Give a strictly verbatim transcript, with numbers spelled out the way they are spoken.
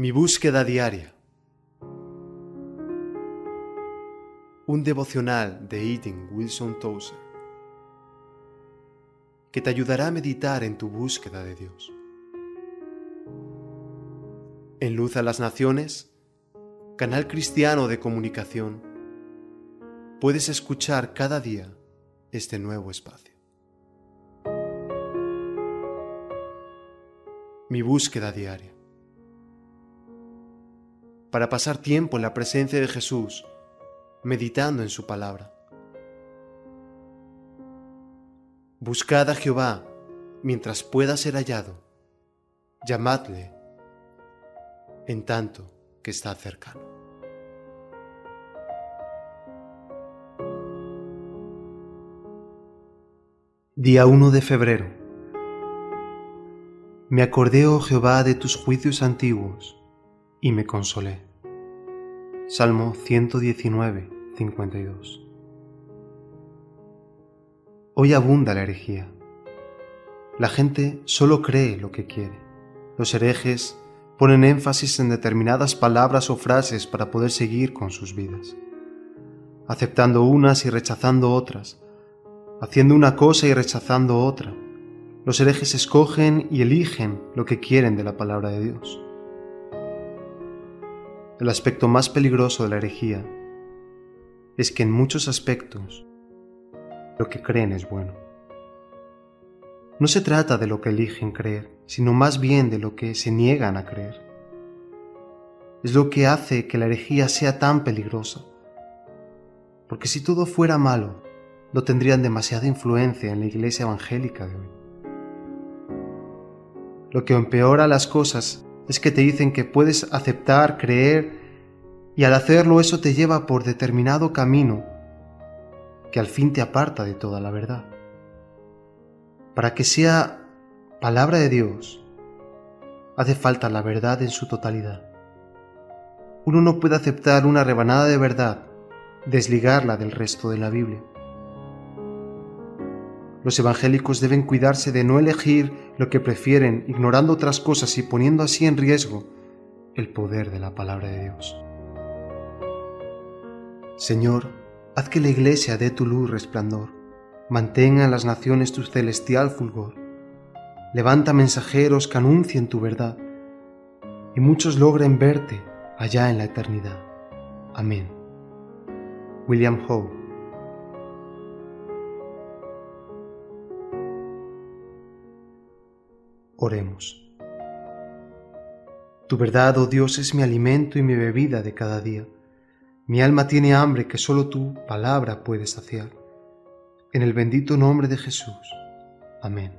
Mi búsqueda diaria. Un devocional de Eaton Wilson Tozer que te ayudará a meditar en tu búsqueda de Dios. En Luz a las Naciones, canal cristiano de comunicación, puedes escuchar cada día este nuevo espacio. Mi búsqueda diaria. Para pasar tiempo en la presencia de Jesús, meditando en su palabra. Buscad a Jehová mientras pueda ser hallado, llamadle en tanto que está cercano. Día uno de febrero. Me acordé, oh Jehová, de tus juicios antiguos, y me consolé. Salmo ciento diecinueve, cincuenta y dos. Hoy abunda la herejía. La gente solo cree lo que quiere. Los herejes ponen énfasis en determinadas palabras o frases para poder seguir con sus vidas, aceptando unas y rechazando otras, haciendo una cosa y rechazando otra. Los herejes escogen y eligen lo que quieren de la palabra de Dios. El aspecto más peligroso de la herejía es que en muchos aspectos lo que creen es bueno. No se trata de lo que eligen creer, sino más bien de lo que se niegan a creer. Es lo que hace que la herejía sea tan peligrosa, porque si todo fuera malo, no tendrían demasiada influencia en la iglesia evangélica de hoy. Lo que empeora las cosas es que te dicen que puedes aceptar, creer, y al hacerlo eso te lleva por determinado camino que al fin te aparta de toda la verdad. Para que sea palabra de Dios, hace falta la verdad en su totalidad. Uno no puede aceptar una rebanada de verdad, desligarla del resto de la Biblia. Los evangélicos deben cuidarse de no elegir lo que prefieren, ignorando otras cosas y poniendo así en riesgo el poder de la palabra de Dios. Señor, haz que la Iglesia dé tu luz resplandor, mantenga en las naciones tu celestial fulgor. Levanta mensajeros que anuncien tu verdad, y muchos logren verte allá en la eternidad. Amén. William Howe. Oremos. Tu verdad, oh Dios, es mi alimento y mi bebida de cada día. Mi alma tiene hambre que solo tu palabra puede saciar. En el bendito nombre de Jesús. Amén.